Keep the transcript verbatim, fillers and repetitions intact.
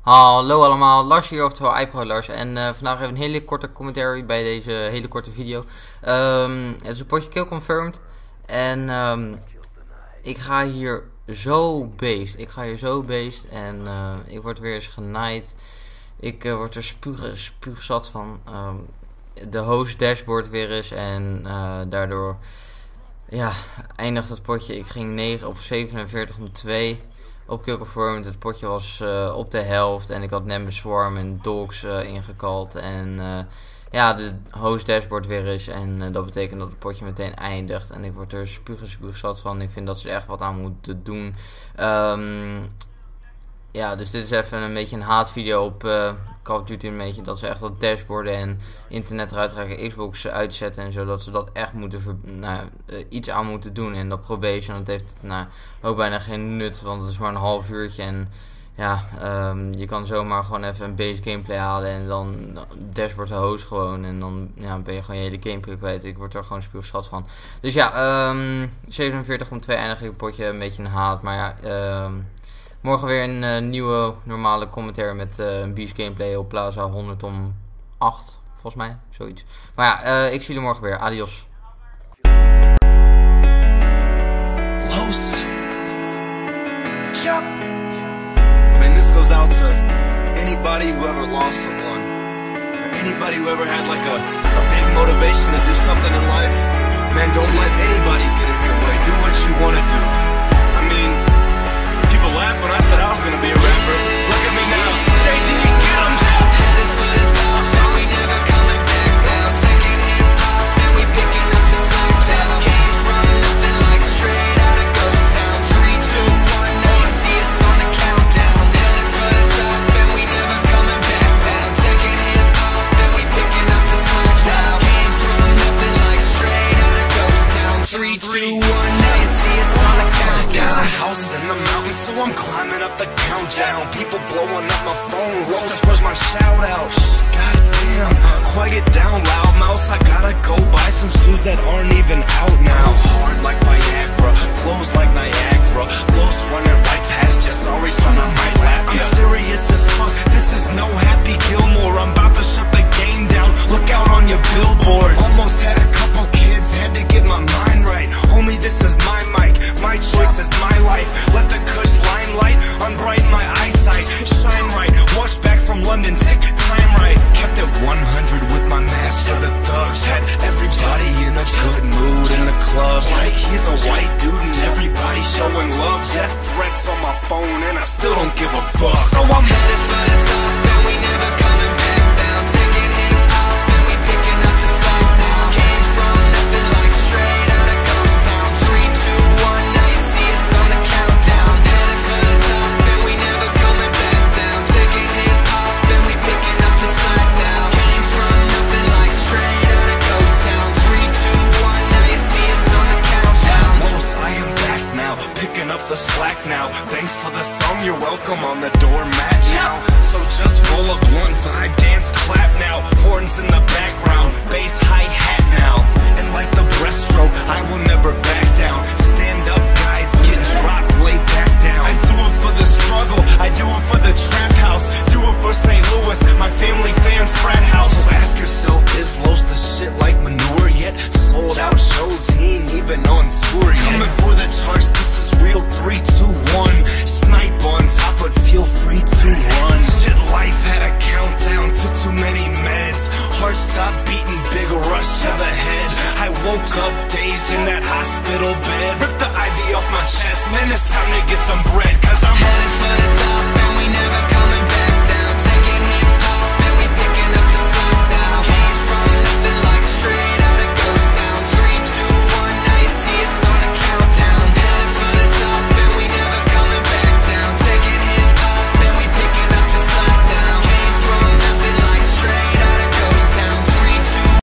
Hallo allemaal, Lars hier, oftewel iPro Lars. En uh, vandaag even een hele korte commentary bij deze hele korte video. Um, het is een potje kill confirmed. En um, ik ga hier zo beest. Ik ga hier zo beest. En uh, ik word weer eens genaaid. Ik uh, word er spuug, spuugzat van. Um, de host dashboard weer eens. En uh, daardoor ja, eindigt het potje. Ik ging negen of zevenenveertig om twee. Op kill confirmed, het potje was uh, op de helft en ik had net mijn swarm en dogs uh, ingekald en uh, ja, de host dashboard weer is en uh, dat betekent dat het potje meteen eindigt en ik word er spuug en spuug zat van. Ik vind dat ze er echt wat aan moeten doen. Um, ja, dus dit is even een beetje een haatvideo op uh, Call of Duty, een beetje dat ze echt dat dashboarden en internet eruit trekken, Xbox uitzetten en zo, dat ze dat echt moeten ver, nou, uh, iets aan moeten doen. En dat probation, dat heeft nou, ook bijna geen nut, want het is maar een half uurtje en ja, um, je kan zomaar gewoon even een base gameplay halen en dan dashboard de host gewoon en dan ja, ben je gewoon je hele gameplay kwijt. Ik word er gewoon spuugzat van. Dus ja, um, zevenenveertig om twee eindig ik het potje, een beetje een haat, maar ja, um, morgen weer een uh, nieuwe normale commentaar met uh, een beast gameplay op Plaza honderd om acht, volgens mij, zoiets. Maar ja, uh, ik zie jullie morgen weer. Adios. Los. Jump. Man, this goes out to anybody who ever lost someone, or anybody who ever had like a, a big motivation to do something in life. Man, don't let anybody get in your way. Do what you want to do. I mean, people laugh when I said I was gonna be a rapper. Look at me now. J D, get 'em. Headed for the top, and we never coming back down. Taking hip hop, and we picking up the slack down. Came from nothing like straight out of ghost town. Three, two, one, now you see us on the countdown. Headed for the top, and we never coming back down. Taking hip hop, and we picking up the slack down. Came from nothing like straight out of ghost town. Three, two, one, now you see us on the countdown. Got a house in the mountains, so I'm climbing up the countdown. People blowing up my phone. Rose, where's my shout out? Goddamn, quiet down, loud mouse. I gotta go buy some shoes that aren't even out now. Hard like Viagra, flows like Niagara. Los running right past you. Sorry, son, I might laugh. I'm serious as fuck. This is no Happy Gilmore. I'm about to shut the game down. Look out on your billboards. Almost had a couple kids, had to get my mind right. Homie, this is my mic. My choice is my life. Let the Kush limelight unbrighten my eyesight. Shine right, watch back from London, tick time right. Kept it one hundred with my mask for the thugs. Had everybody in a good mood in the club. Like he's a white dude and everybody showing love. Death threats on my phone and I still don't give a fuck. So I'm headed for the top, and we never coming back down. Taking hip hop, and we picking up the slack now. Came from nothing like straight out of ghost town. Three, two, one, now you see us on the countdown. Headed for the top, and we never coming back down. Taking hip hop, and we picking up the slack now. Came from nothing like straight out of ghost town. Three, two, one, now you see us on the countdown. Los, I am back now, picking up the slack now. Thanks for the song, you're welcome on the doormat now. So just roll a blunt, vibe, dance, clap now. Horns in the background, bass, hi-hat now. And like the breaststroke, I will never back down. Stand up, guys, get dropped, lay back down. I do it for the struggle, I do it for the trap house. Do it for Saint Louis, my family fans, frat house. So ask yourself, is Los the shit like manure yet? Sold out shows, he ain't even on tour yet. Coming for the charts, this is real, three, two, one. Snipe on top, but feel free to run. Shit, life had a countdown, took too many meds. Heart stopped beating, big rush to the head. I woke up dazed in that hospital bed. Ripped the I V off my chest, man, it's time to get some bread. Cause I'm headed for the top,